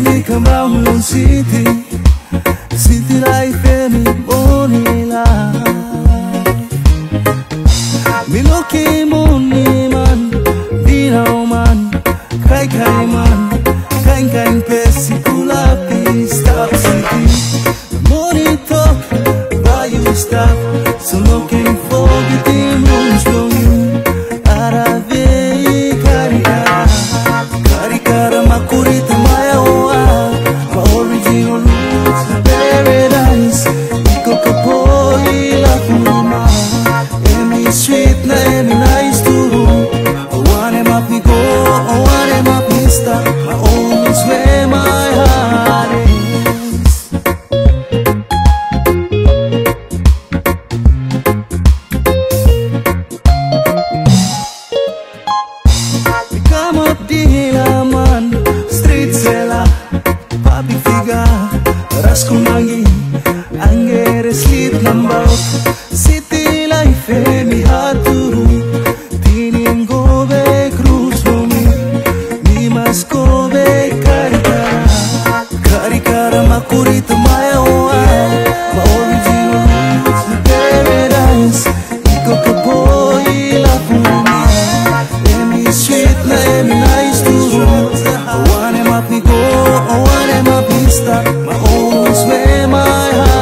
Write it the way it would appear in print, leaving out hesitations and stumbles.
me come out city, city life and me money life. Me lucky money man, dinao man, kai man, kain pesi kulapi stop city. Money talk, value stop, so looking for getting moves from you. Arave karikara makurita maya oa, my original roots paradise. Iko kapoi la puma, emi sweet na emi nice too. I want him up me go, I want him up me stop. My home is where my heart is. Become a dealer man, street seller, public figure, rascal mangi, anger sleep number. City life me hard to do. Tinim go back cruise for me, me must go back karikara makurita maya oa, my original roots my paradise. Iko kapoi la puma, emi sweet na emi nice too. I want him up me go, I want him up me stop. My home is where my heart